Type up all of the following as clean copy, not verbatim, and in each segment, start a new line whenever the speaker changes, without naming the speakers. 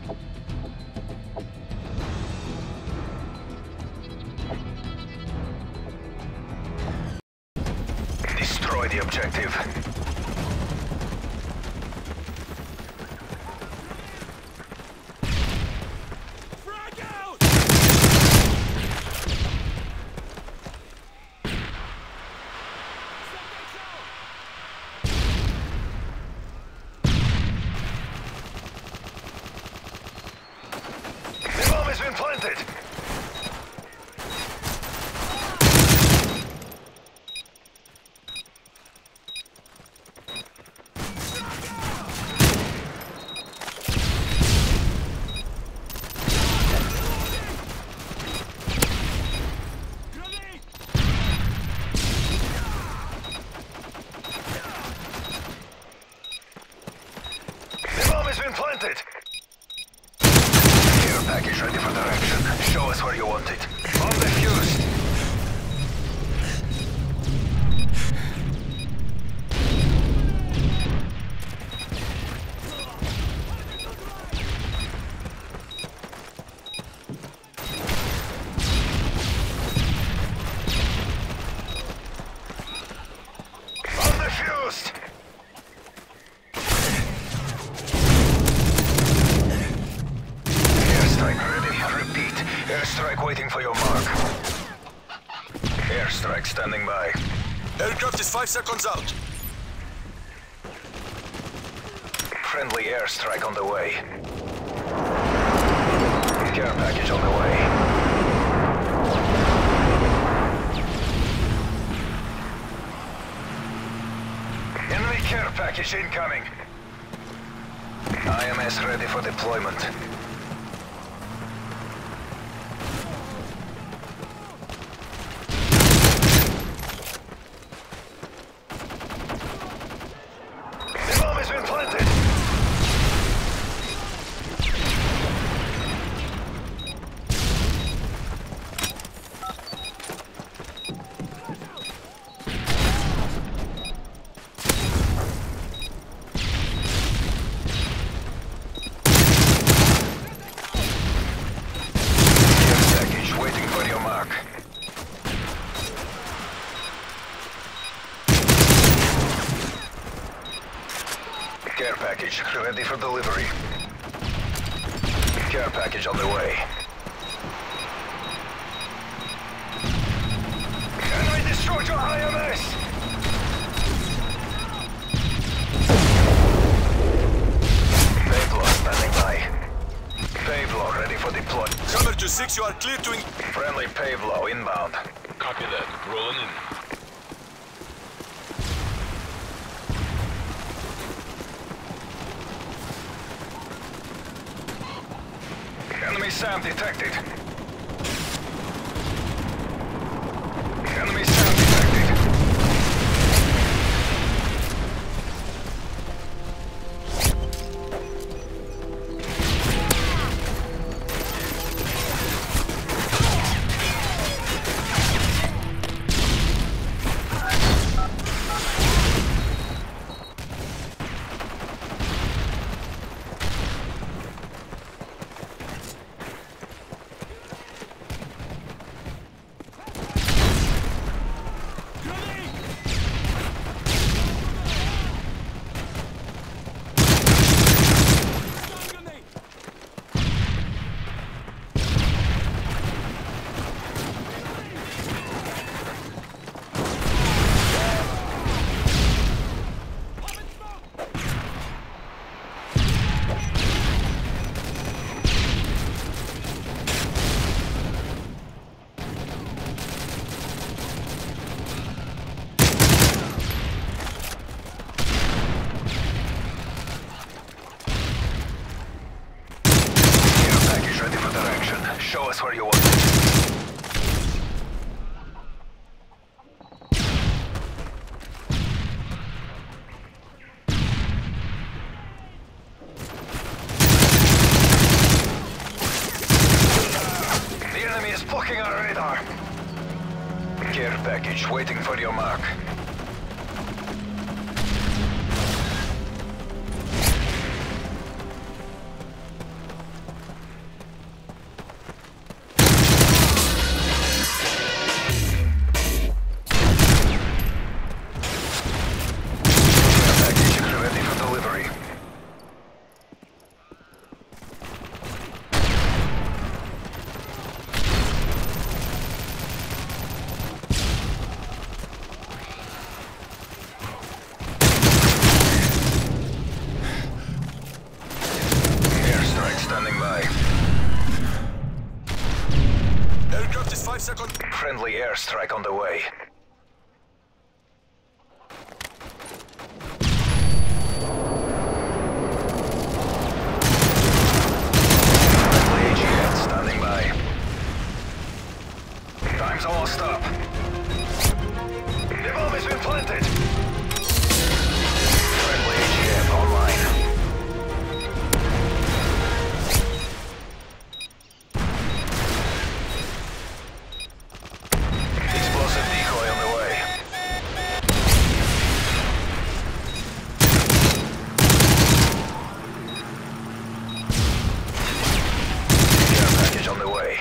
Destroy the objective. Planted. The bomb has been planted. Care package ready for direction. Show us where you want it. Bomb defused. Bomb defused. Airstrike ready. Repeat. Airstrike waiting for your mark. Airstrike standing by.
Aircraft is 5 seconds out.
Friendly airstrike on the way. Care package on the way. Enemy care package incoming. IMS ready for deployment. The bomb has been planted. Care package ready for delivery. Care package on the way. Enemy destroyed your IMS! Payload standing by. Payload ready for deployment.
Hammer to 6, you are clear to...
Friendly payload inbound.
Copy that. Rolling in.
Enemy SAM detected. Enemy SAM detected. Show us where you want it. The enemy is blocking our radar. Care package waiting for your mark.
5 seconds.
Friendly airstrike on the way. Friendly AGN standing by. Time's almost up. The bomb has been planted. Friendly AGN online. Explosive decoy on the way. Care package on the way.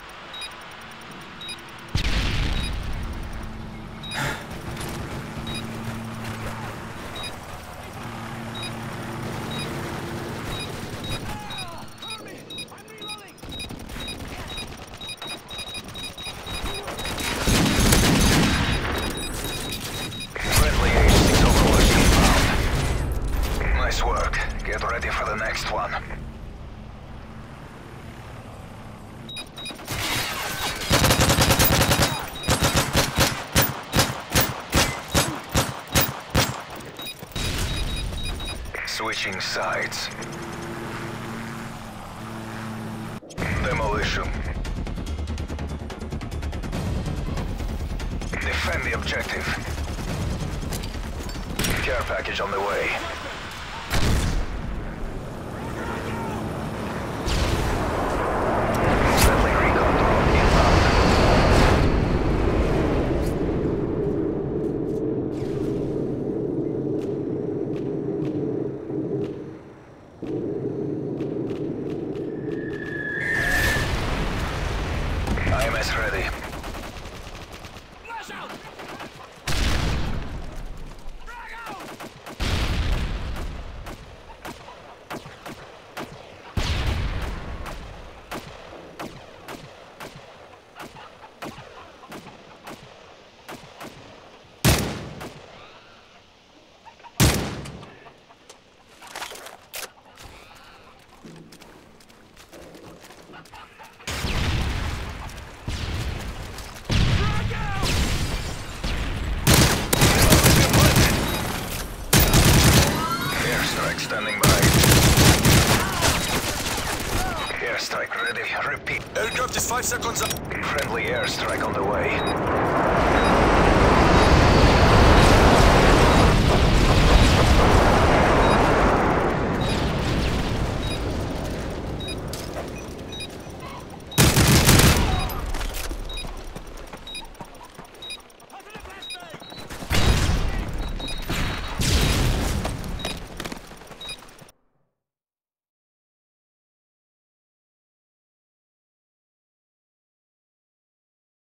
Nice work. Get ready for the next one. Switching sides. Demolition. Defend the objective. Care package on the way. Friendly recon drone inbound. IMS ready. Standing by. Airstrike ready. Repeat.
Aircraft is 5 seconds out.
Friendly airstrike on the way.